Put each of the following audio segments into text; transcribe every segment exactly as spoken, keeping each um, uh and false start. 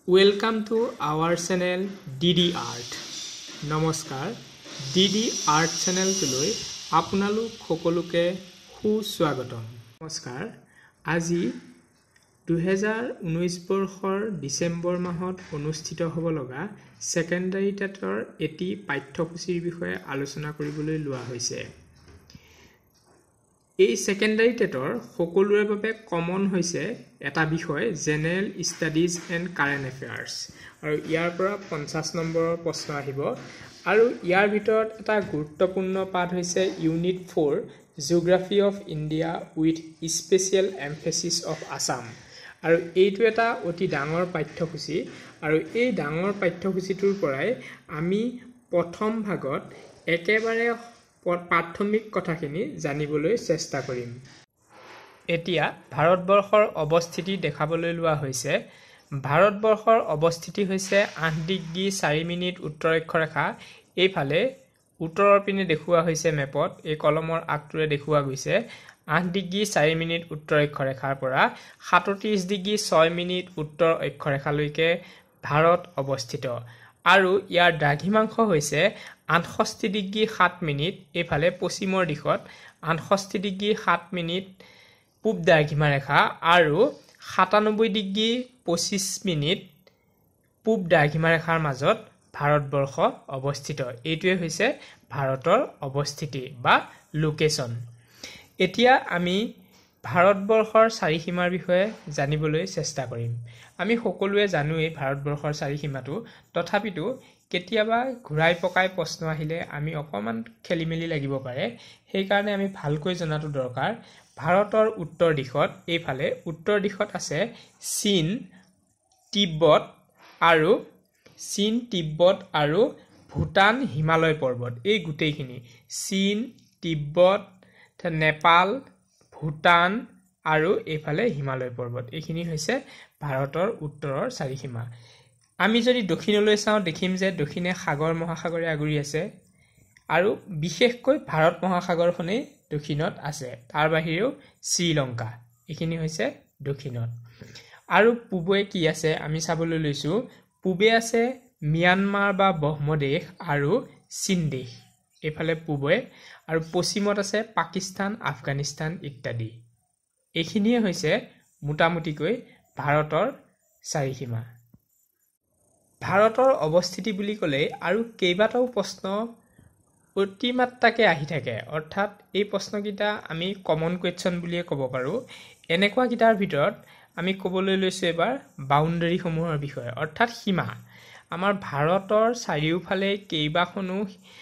Welcome to our channel D D Art. Namaskar. D D Art channel tuloi আপোনালোক সকলোকে সুস্বাগতম। নমস্কাৰ। আজি দুই হাজাৰ ঊনৈশ বৰ্ষৰ ডিসেম্বৰ মাহত অনুষ্ঠিত হ'ব লগা সেকেন্ডাৰী টেটৰ এটি পাঠ্যসূচিৰ বিষয়ে আলোচনা কৰিবলৈ লোৱা হৈছে। এই সেকেন্ডাৰী টেটৰ সকলোৰে বাবে কমন হৈছে এটা বিষয় general studies and current affairs আৰু ইয়াৰ পৰা পঞ্চাছ নম্বৰৰ প্ৰশ্ন আহিব আৰু ইয়াৰ ভিতৰত এটা গুৰুত্বপূৰ্ণ পাঠ হৈছে unit four geography of India with special emphasis of Assam আৰু এইটো এটা অতি ডাঙৰ পাঠ্যসূচি আৰু এই ডাঙৰ পাঠ্যসূচিটোৰ পৰাই আমি প্ৰথম ভাগত একেবাৰে প্ৰাথমিক কথাখিনি জানিবলৈ চেষ্টা কৰিম। এতিয়া ভাৰতবৰ্ষৰ অৱস্থিতি দেখাবলৈ লোৱা হৈছে। ভাৰতবৰ্ষৰ অৱস্থিতি হৈছে আঠ ডিগ্ৰী চাৰি মিনিট উত্তৰ অক্ষৰেখা। এইফালে উত্তৰৰ পিনে দেখুওৱা হৈছে মেপত, এই কলমৰ আগটোৰে দেখুওৱা গৈছে আঠ ডিগ্ৰী চাৰি মিনিট উত্তৰ অক্ষৰেখাৰ পৰা সাতত্ৰিছ ডিগ্ৰী ছয় মিনিট উত্তৰ অক্ষৰেখালৈকে ভাৰত অৱস্থিত আৰু ইয়াৰ দ্ৰাঘিমাংশ হৈছে আঠষষ্ঠি ডিগ্ৰী সাত মিনিট। এইফালে পশ্চিমৰ দিশত আঠষষ্ঠি ডিগ্ৰী সাত মিনিট পূব দ্ৰাঘিমা ৰেখা আৰু সাতানব্বৈ ডিগ্ৰী পঁচিছ মিনিট পূব দ্ৰাঘিমা ৰেখাৰ মাজত ভাৰতবৰ্ষ অৱস্থিত। এইটোৱে হৈছে ভাৰতৰ অৱস্থিতি বা লোকেশ্যন। এতিয়া আমি ভাৰতবৰ্ষৰ চাৰিসীমাৰ বিষয়ে জানিবলৈ চেষ্টা কৰিম। আমি সকলোৱে জানোৱেই ভাৰতবৰ্ষৰ চাৰিসীমাটো, তথাপিতো কেতিয়াবা ঘূৰাই পকাই প্ৰশ্ন আহিলে আমি অকণমান খেলি মেলি লাগিব পাৰে, সেইকাৰণে আমি ভালকৈ জনাটো দৰকাৰ। ভাৰতৰ উত্তৰ দিশত এইফালে উত্তৰ দিশত আছে চীন, তিব্বত আৰু চীন তিব্বত আৰু ভূটান হিমালয় পৰ্বত। এই গোটেইখিনি চীন, তিব্বত, নেপাল, ভূটান আৰু এইফালে হিমালয় পৰ্বত, এইখিনি হৈছে ভাৰতৰ উত্তৰৰ চাৰিসীমা। আমি যদি দক্ষিণলৈ চাওঁ দেখিম যে দক্ষিণে সাগৰ মহাসাগৰে আগুৰি আছে আৰু বিশেষকৈ ভাৰত মহাসাগৰখনেই দক্ষিণত আছে। তাৰ বাহিৰেও শ্ৰীলংকা, এইখিনি হৈছে দক্ষিণত। আৰু পূবে কি আছে আমি চাবলৈ লৈছোঁ। পূবে আছে ম্যানমাৰ বা ব্ৰহ্মদেশ আৰু চীন দেশ, এইফালে পূবে, আৰু পশ্চিমত আছে পাকিস্তান, আফগানিস্তান ইত্যাদি। এইখিনিয়ে হৈছে মোটামুটিকৈ ভাৰতৰ চাৰিসীমা। ভাৰতৰ অৱস্থিতি বুলি ক'লেই আৰু কেইবাটাও প্ৰশ্ন অতিমাত্ৰাকে আহি থাকে, অৰ্থাৎ এই প্ৰশ্নকেইটা আমি কমন কুৱেশ্যন বুলিয়ে ক'ব পাৰোঁ। এনেকুৱাকেইটাৰ ভিতৰত আমি ক'বলৈ লৈছোঁ এবাৰ বাউণ্ডেৰীসমূহৰ বিষয়ে, অৰ্থাৎ সীমা। আমাৰ ভাৰতৰ চাৰিওফালে কেইবাখনো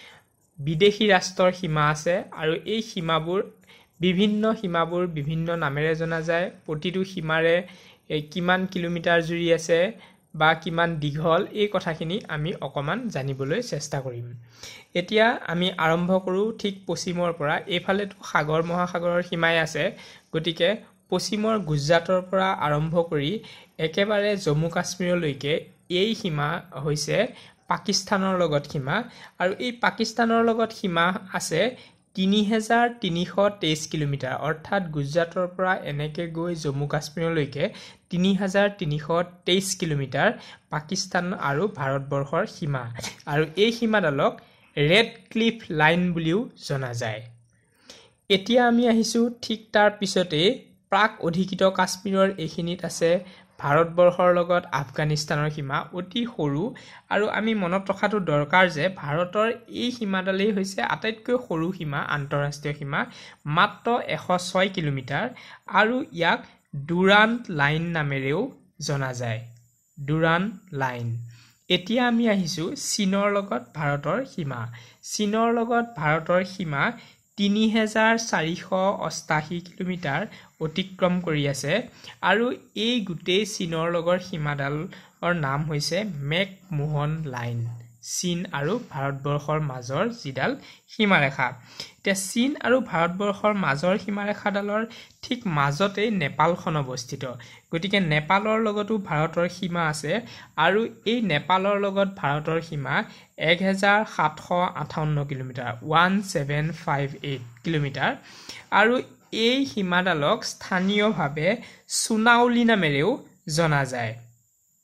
বিদেশী ৰাষ্ট্ৰৰ সীমা আছে আৰু এই সীমাবোৰ বিভিন্ন সীমাবোৰ বিভিন্ন নামেৰে জনা যায়। প্ৰতিটো সীমাৰে কিমান কিলোমিটাৰ জুৰি আছে বা কিমান দীঘল, এই কথাখিনি আমি অকণমান জানিবলৈ চেষ্টা কৰিম। এতিয়া আমি আৰম্ভ কৰোঁ ঠিক পশ্চিমৰ পৰা। এইফালেতো সাগৰ মহাসাগৰৰ সীমাই আছে, গতিকে পশ্চিমৰ গুজৰাটৰ পৰা আৰম্ভ কৰি একেবাৰে জম্মু কাশ্মীৰলৈকে এই সীমা হৈছে পাকিস্তানৰ লগত সীমা আৰু এই পাকিস্তানৰ লগত সীমা আছে তিনি হাজাৰ তিনিশ তেইছ কিলোমিটাৰ, অৰ্থাৎ গুজৰাটৰ পৰা এনেকৈ গৈ জম্মু কাশ্মীৰলৈকে তিনি হাজাৰ তিনিশ তেইছ কিলোমিটাৰ পাকিস্তান আৰু ভাৰতবৰ্ষৰ সীমা আৰু এই সীমাডালক ৰেড ক্লিফ লাইন বুলিও জনা যায়। এতিয়া আমি আহিছোঁ ঠিক তাৰ পিছতেই প্ৰাক অধিকৃত কাশ্মীৰৰ এইখিনিত আছে ভাৰতবৰ্ষৰ লগত আফগানিস্তানৰ সীমা, অতি সৰু, আৰু আমি মনত ৰখাটো দৰকাৰ যে ভাৰতৰ এই সীমাডালেই হৈছে আটাইতকৈ সৰু সীমা, আন্তঃৰাষ্ট্ৰীয় সীমা, মাত্ৰ এশ ছয় কিলোমিটাৰ আৰু ইয়াক ডুৰাণ্ট লাইন নামেৰেও জনা যায়, ডুৰাণ্ট লাইন। এতিয়া আমি আহিছোঁ চীনৰ লগত ভাৰতৰ সীমা। চীনৰ লগত ভাৰতৰ সীমা তিনি হাজাৰ চাৰিশ অষ্টাশী কিলোমিটাৰ অতিক্ৰম কৰি আছে আৰু এই গোটেই চীনৰ লগৰ সীমাডালৰ নাম হৈছে মেকমোহন লাইন, চীন আৰু ভাৰতবৰ্ষৰ মাজৰ যিডাল সীমাৰেখা। এতিয়া চীন আৰু ভাৰতবৰ্ষৰ মাজৰ সীমাৰেখাডালৰ ঠিক মাজতেই নেপালখন অৱস্থিত, গতিকে নেপালৰ লগতো ভাৰতৰ সীমা আছে আৰু এই নেপালৰ লগত ভাৰতৰ সীমা এক হাজাৰ সাতশ আঠাৱন্ন kilometre, one seven five eight kilometre আৰু এই সীমাডালক স্থানীয়ভাৱে চুনাউলি নামেৰেও জনা যায়।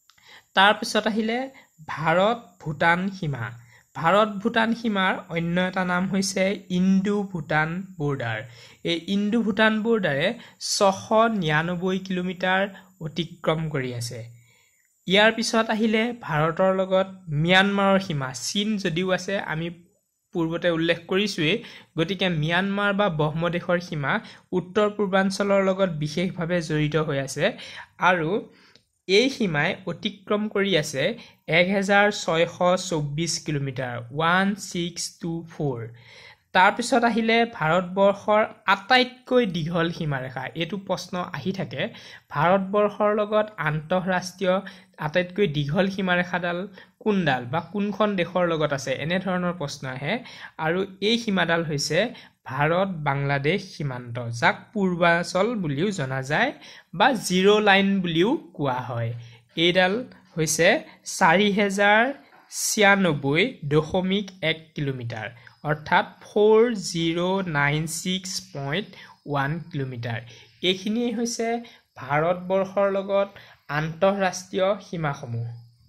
তাৰ পিছত আহিলে ভাৰত ভূটান সীমা ভাৰত ভূটান সীমাৰ অন্য এটা নাম হৈছে ইণ্ডো ভূটান বৰ্ডাৰ এই ইণ্ডো ভূটান বৰ্ডাৰে ছশ নিৰানব্বৈ কিলোমিটাৰ অতিক্ৰম কৰি আছে ইয়াৰ পিছত আহিলে ভাৰতৰ লগত ম্যানমাৰৰ সীমা চীন যদিও আছে আমি পূৰ্বতে উল্লেখ কৰিছোৱে গতিকে ম্যানমাৰ বা ব্ৰহ্মদেশৰ সীমা উত্তৰ পূৰ্বাঞ্চলৰ লগত বিশেষভাৱে জড়িত হৈ আছে আৰু এই সীমাই অতিক্ৰম কৰি আছে এক হাজাৰ ছয়শ চৌব্বিছ কিলোমিটাৰ এক হাজাৰ ছয়শ চৌব্বিছ তাৰ পিছত আহিলে ভাৰতবৰ্ষৰ আটাইতকৈ দীঘল সীমাৰেখা এইটো প্ৰশ্ন আহি থাকে ভাৰতবৰ্ষৰ লগত আন্তঃৰাষ্ট্ৰীয় আটাইতকৈ দীঘল সীমাৰেখাডাল কোনডাল বা কোনখন দেশৰ লগত আছে এনে ধৰণৰ প্ৰশ্ন আহে আৰু এই সীমাডাল হৈছে ভাৰত বাংলাদেশ সীমান্ত যাক পূৰ্বাঞ্চল বুলিও জনা যায় বা জিৰ' লাইন বুলিও কোৱা হয় এইডাল হৈছে চাৰি হাজাৰ ছিয়ানব্বৈ দশমিক এক কিলোমিটাৰ অৰ্থাৎ চাৰি হাজাৰ নশ ছিক্স পইণ্ট এক কিলোমিটাৰ এইখিনি হৈছে ভাৰতবৰ্ষৰ লগত আন্তঃৰাষ্ট্ৰীয় সীমাসমূহ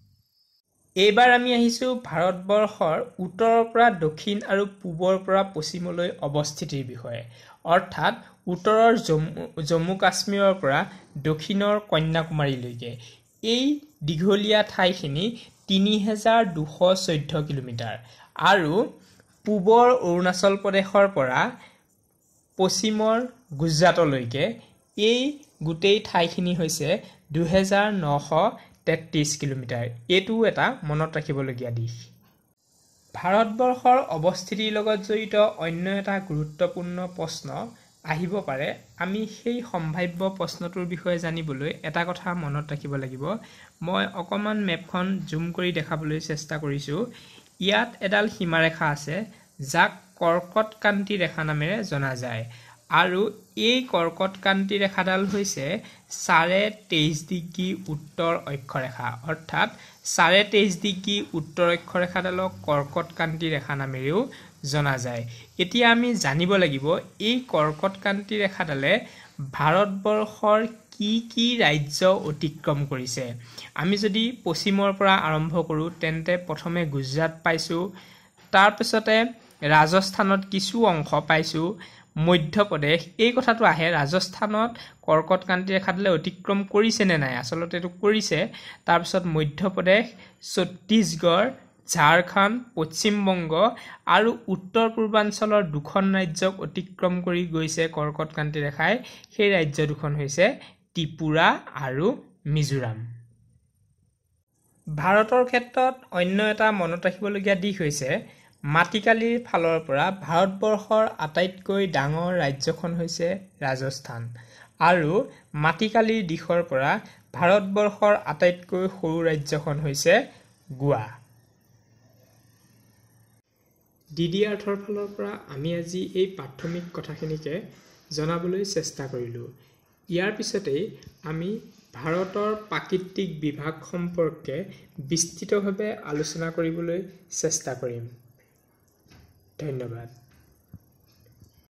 এইবাৰ আমি আহিছো ভাৰতবৰ্ষৰ উত্তৰৰ পৰা দক্ষিণ আৰু পূবৰ পৰা পশ্চিমলৈ অৱস্থিতিৰ বিষয়ে অৰ্থাৎ উত্তৰৰ জম্মু কাশ্মীৰৰ পৰা দক্ষিণৰ কন্যাকুমাৰীলৈকে এই দীঘলীয়া ঠাইখিনি তিনি হাজাৰ দুশ চৈধ্য কিলোমিটাৰ আৰু পূবৰ অৰুণাচল প্ৰদেশৰ পৰা পশ্চিমৰ গুজৰাটলৈকে এই গোটেই ঠাইখিনি হৈছে দুই হাজাৰ নশ তেত্ৰিছ কিলোমিটাৰ এইটো এটা মনত ৰাখিবলগীয়া দিশ ভাৰতবৰ্ষৰ অৱস্থিতিৰ লগত জড়িত অন্য এটা গুৰুত্বপূৰ্ণ প্ৰশ্ন আহিব পাৰে আমি সেই সম্ভাৱ্য প্ৰশ্নটোৰ বিষয়ে জানিবলৈ এটা কথা মনত ৰাখিব লাগিব মই অকমান মেপখন জুম কৰি দেখাবলৈ চেষ্টা কৰিছো ইয়াত এডাল সীমাৰেখা আছে যাক কৰ্কটক্ৰান্তি ৰেখা নামেৰে জনা যায় আৰু এই কৰ্কটক্ৰান্তি ৰেখাডাল হৈছে চাৰে তেইছ ডিগ্ৰী উত্তৰ অক্ষৰেখা অৰ্থাৎ চাৰে তেইছ ডিগ্ৰী উত্তৰ অক্ষৰেখাডালক কৰ্কটক্ৰান্তি ৰেখা নামেৰেও জনা যায় এতিয়া আমি জানিব লাগিব এই কৰ্কটক্ৰান্তি ৰেখাডালে ভাৰতবৰ্ষৰ কি কি ৰাজ্য অতিক্ৰম কৰিছে আমি যদি পশ্চিমৰ পৰা আৰম্ভ কৰো তেন্তে প্ৰথমে গুজৰাট পাইছো তাৰ পিছতে ৰাজস্থানত কিছু অংশ পাইছো মধ্যপ্ৰদেশ এই কথাটো আহে ৰাজস্থানত কৰ্কটক্ৰান্তি ৰেখাডালে অতিক্ৰম কৰিছে নে নাই আসলতে এটো কৰিছে তাৰ পিছত মধ্যপ্ৰদেশ ছত্তীশগড় ঝাৰখণ্ড পশ্চিম বংগ আৰু উত্তৰ পূৰ্বাঞ্চলৰ দুখন ৰাজ্যক অতিক্ৰম কৰি গৈছে কৰ্কটক্ৰান্তি ৰেখাই সেই ৰাজ্য দুখন হৈছে ত্ৰিপুৰা আৰু মিজোৰাম ভাৰতৰ ক্ষেত্ৰত অন্য এটা মনত ৰাখিবলগীয়া দিশ হৈছে মাটিকালিৰ ফালৰ পৰা ভাৰতবৰ্ষৰ আটাইতকৈ ডাঙৰ ৰাজ্যখন হৈছে ৰাজস্থান আৰু মাটিকালিৰ দিশৰ পৰা ভাৰতবৰ্ষৰ আটাইতকৈ সৰু ৰাজ্যখন হৈছে গোৱা ডিডি আৰ্থৰ ফালৰ পৰা আমি আজি এই প্ৰাথমিক কথাখিনিকে জনাবলৈ চেষ্টা কৰিলো ইয়াৰ পিছতেই আমি ভাৰতৰ প্ৰাকৃতিক বিভাগ সম্পৰ্কে বিস্তৃতভাৱে আলোচনা কৰিবলৈ চেষ্টা কৰিম ধন্যবাদ